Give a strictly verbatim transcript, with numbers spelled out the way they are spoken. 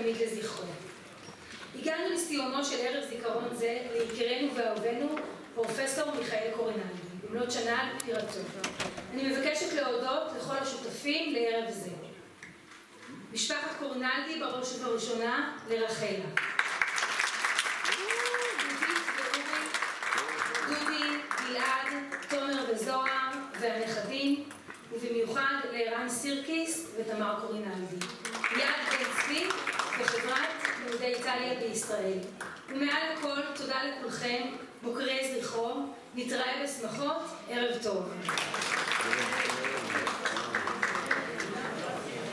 תמיד לזכרו. הגענו לסיומו של ערב זיכרון זה ליקירנו ואהובנו פרופסור מיכאל קורינלדי, במלאת שנה על פטירתו. אני מבקשת להודות לכל השותפים לערב זה. משפחת קורינלדי בראש ובראשונה לרחלה. דודי, גלעד, תומר וזוהר והנכדים, ובמיוחד לערן סירקיס ותמר קורינלדי. יד בן צבי וחברת לימודי איטליה בישראל. ומעל הכל, תודה לכולכם, מוקרי זכרו, נתראה בשמחות, ערב טוב.